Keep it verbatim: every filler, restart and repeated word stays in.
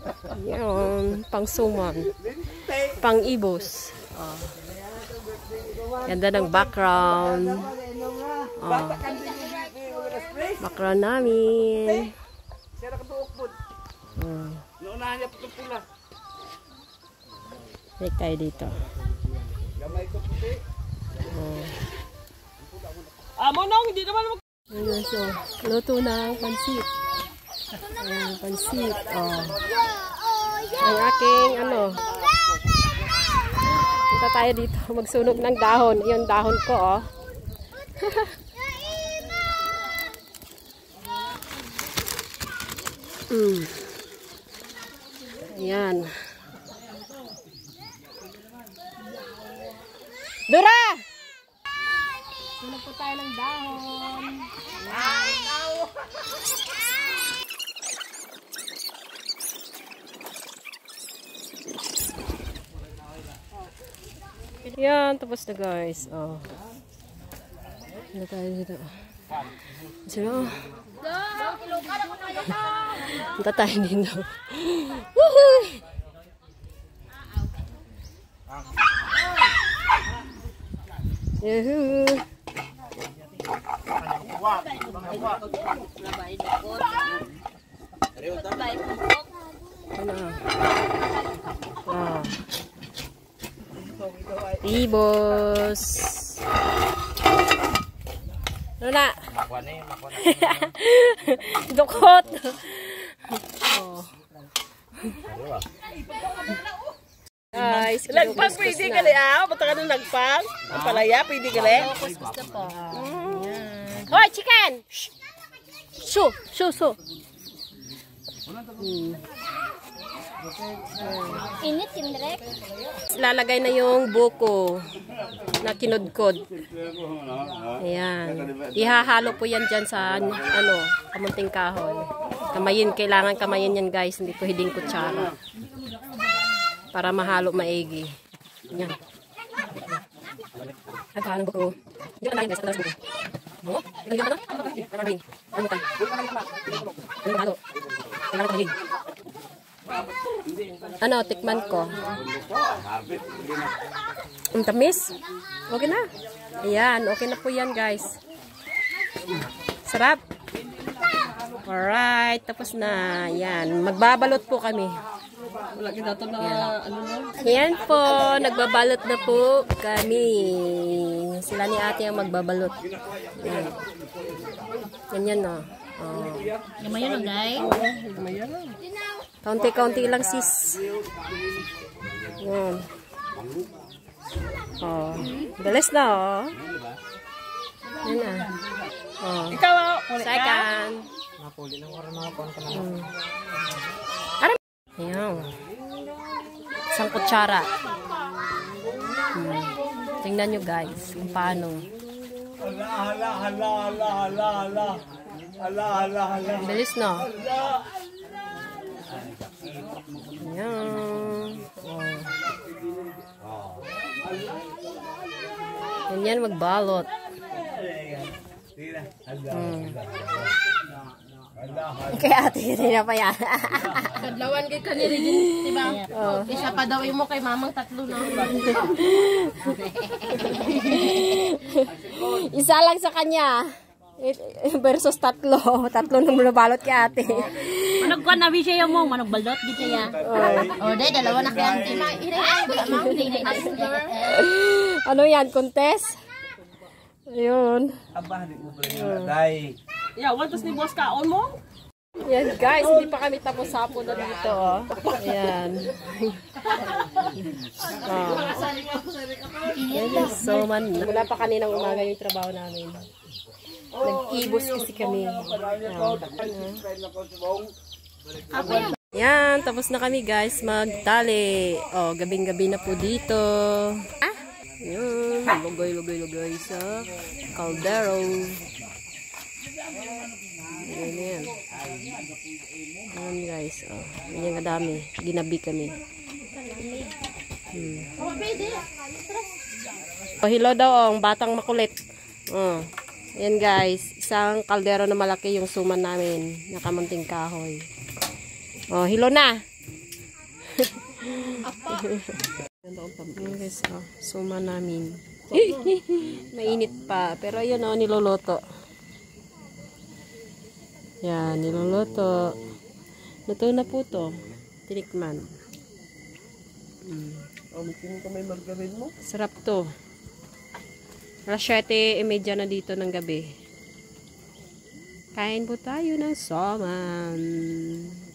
Yan, pang suman. Pang ibos. Oh. Ganda ng background. Oh. Background namin. Oh. Balik tayo dito. Oh. Amo nang hindi naman mag... Ayan, so, luto na ang pansit. Ayan, pansit. Oh. Ang aking, ano, punta tayo dito, magsunog ng dahon. Yung dahon ko, oh. mm. Ayan. Dura! Sunog po tayo ng dahon. Yan, tapos na guys. Oh. Ano tayo dito? Sino? Punta tayo dito. Woohoo! Yahoo! Ano? Ah. Ibos. Ano na? Dukot. Oh. Guys, lagpang pwede ka li ah. Bata ka nung lagpang. Ang palaya, pwede ka li. Gusto po. Hoy, chicken! Shoo! Shoo, shoo. Hmm. Init, Indrek. Lalagay na yung buko na kinudkod. Ayan. Ihahalo po yan dyan sa ano, kamunting kahoy. Kamayin, kailangan kamayin yan guys. Hindi pwedeng kutsara. Para mahalo maigi. Yan. Ang kahalang buko. Hindi ka na guys. Ang buko. Buko? Ilagyan ka na? Ano rin? Ano tayo? Ano halo? Kailangan kamayin. Ano, tikman ko. Ang tamis. Okay na. Ayan, okay na po yan guys. Sarap. Alright, tapos na. Ayan, magbabalot po kami. Wala kita ito na ano na. Ayan po, nagbabalot na po kami. Sila ni ate ang magbabalot. Ayan. Ganyan no. Oh. Gamayon lang, guys. Gamayon lang. Kaunti-kaunti lang sis. Yan. Oh. Galis na oh. Yan na. Oh. Ikaw, Second. napuli lang ko rin mga pang ka na. Hmm. Aram. Ayan. Isang kutsara. Hmm. Tingnan nyo guys kung paano. Hala, hala, hala, hala, hala, hala. Hala, hala, hala. Bilis no? Ayan. Oh. Ganyan magbalot. Hmm. Kaya ate, hindi na pa yan. Kadlawan kay kaniri din, diba? Oh. Isa pa daw mo kay mamang tatlo na. Isa lang sa kanya. Versus tatlo. Tatlo nang lubalot kay ate. Manog ko na siya mo, manog balot dito ya. Oh, day dalawa na kay ate. Ano yan, contest? Ayun. Aba, hindi mo pala yung naday. Yeah, wantos ni boss kaon mo? Yan guys, hindi pa kami tapos hapon na dito. Oh. Ayan. Oh. Yan, so man, wala pa kaninang umaga yung trabaho namin. Nag-ibos kasi kami. Ayan. Yan, tapos na kami guys magtali. Oh, gabing-gabi na po dito. Ah? Yan, lugay-lugay-lugay sa kaldero. Yan yan. Yan guys, oh. Yan nga dami. Ginabi kami. Hmm. Oh, hello daw, ang batang makulit. Oh. Yan guys, isang kaldero na malaki yung suman namin. Nakamunting kahoy. Oh, hello na. Ayan guys, oh, suma namin. Mainit pa. Pero ayun oh, niluluto. Yan, niluluto. Luto na po to. Tinikman. Mm. Oh, may tingin ka may margarin mo? Sarap to. Alas siyete e medya na dito ng gabi. Kain po tayo ng salmon.